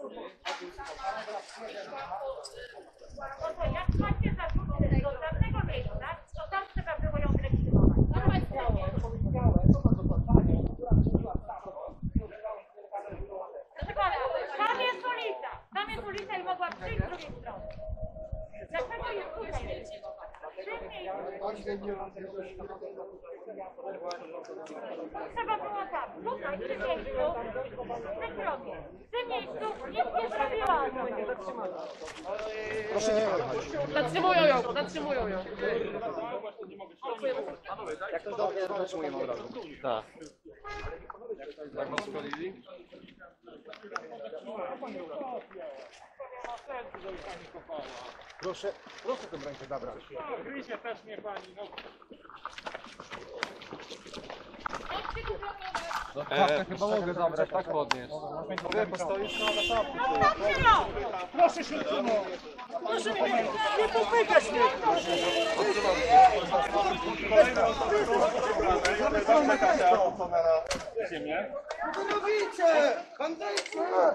Jak macie zarzuty do danego miejsca, to tam trzeba było ją zrealizować. Proszę pana, tam jest ulica i mogła przyjść z drugiej strony. Dlaczego jest tutaj? Trzeba było tam, tutaj, w tym miejscu, w tym kroku. W tym miejscu nic nie zrobiła. Proszę nie jechać. Zatrzymują ją. Jak to dobrze, zatrzymujemy od razu. Tak. Jak nas szkolili? Proszę tę rękę zabrać. Gryzie też mnie pani, no. Chyba mogę zabrać, tak podnieść. Mogę postoić? Proszę się utrzymać. Proszę mnie nie popykać mnie. Ziemię. Co robicie? Bandyci!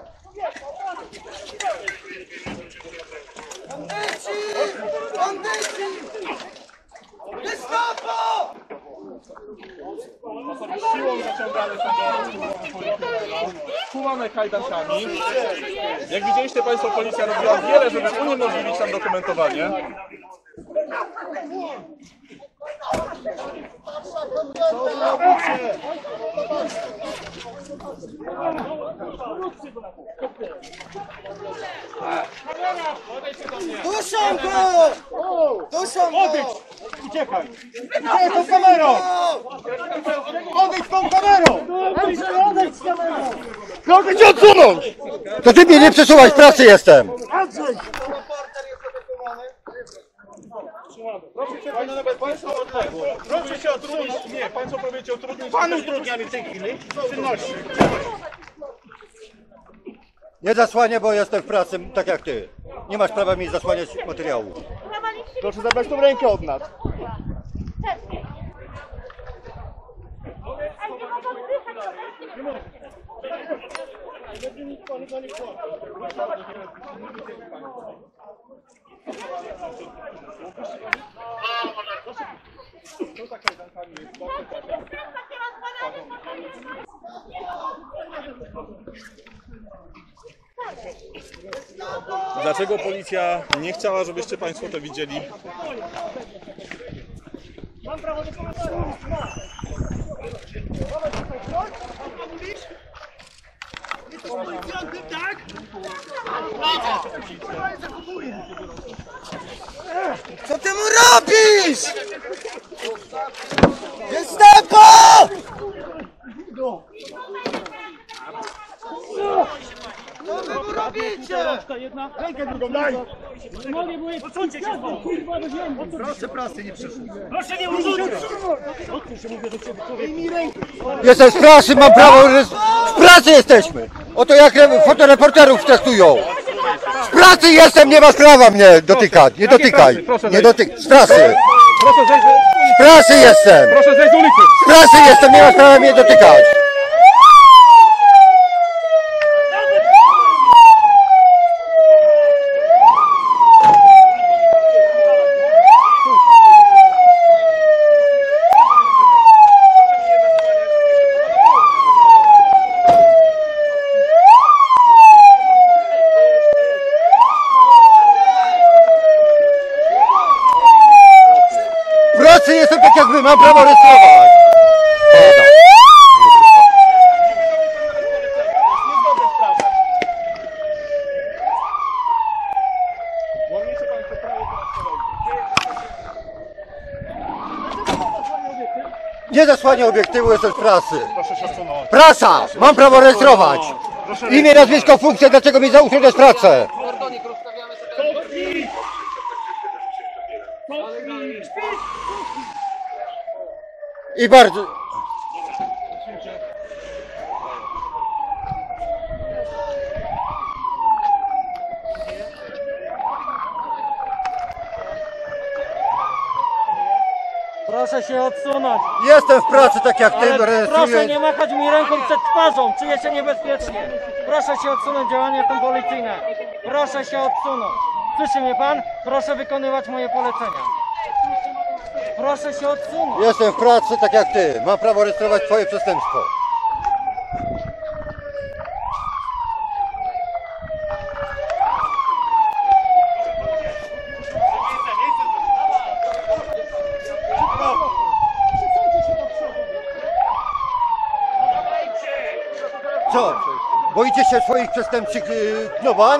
Bandyci! Bandyci! Gestapo! Osoby siłą zaciągane skuwane kajdankami. Jak widzieliście państwo, policja robiła wiele, żeby uniemożliwić tam dokumentowanie. Duszą go! Duszą go! Uciekaj! Uciekaj tą kamerą! Odejdź tą kamerą! Proszę cię odsunąć! To ty mnie nie przesuwaj, w pracy jestem! Reporter jest zablokowany. Proszę się, państwo odległo. Proszę się utrudnić. Nie, państwo próbujecie utrudnić. Panu utrudniamy w tej chwili czynności. Nie zasłanię, bo jestem w pracy, tak jak ty. Nie masz prawa mi zasłaniać materiału. Proszę zabrać tą rękę od nas. Dlaczego policja nie chciała, żebyście państwo to widzieli? Mam prawo do komentarza. Jesteś policjantem, tak? Co ty mu robisz? Gestapo! Co wy mu robicie? Rękę drugą daj! Proszę prasy nie przesuwaj. Proszę nie używać! Jestem z prasy, mam prawo, w pracy jesteśmy. Oto jak fotoreporterów testują. Z pracy jestem, nie masz prawa mnie dotykać. Nie dotykaj. Nie dotykaj. Z prasy. Proszę zejść Z prasy jestem. Proszę zejść z ulicy! Z prasy jestem, nie masz prawa mnie dotykać. W pracy jestem tak jak wy, mam prawo rejestrować. Łamiecie państwo prawo Nie zasłaniam obiektywu, jestem z prasy. Proszę się odsunąć. Prasa! Mam prawo rejestrować. Imię, nazwisko, funkcję, dlaczego mi usunąć pracę? I bardzo... Proszę się odsunąć. Jestem w pracy tak jak ty, Ale proszę rejestruję. nie machać mi ręką przed twarzą. Czuję się niebezpiecznie. Proszę się odsunąć, działania są policyjne. Proszę się odsunąć. Słyszy mnie pan? Proszę wykonywać moje polecenia. Proszę się odsunąć. Jestem w pracy tak jak ty. Mam prawo rejestrować twoje przestępstwo. Co? Boicie się swoich przestępczych knowań?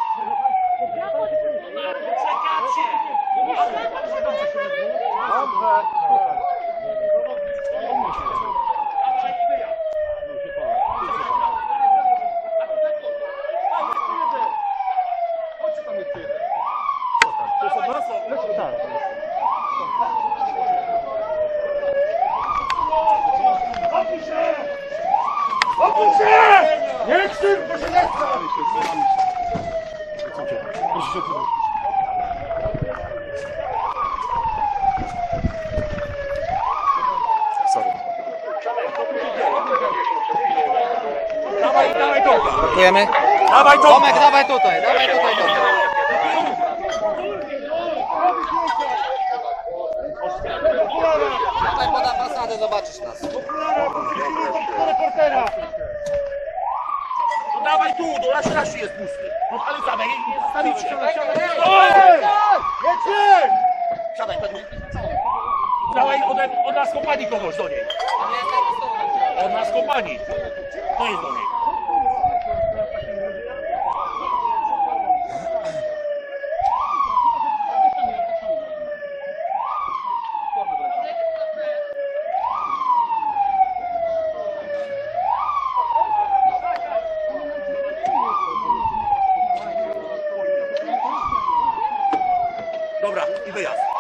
Nie krzywd, proszę nie Dawaj, dawaj to! Dziękujemy. Dawaj to! Tomek, dawaj tutaj, Tomek. Tutaj poda fasadę, zobaczysz nas. No dawaj tu, do raszy jest pusty. No ale dawaj, nie zostawicie. Jedźcie! Siadaj, Pedro. Dawaj od nas kompanii kogoś do niej. Od nas kompanii. To jest do niej. Dobra, i wyjazd.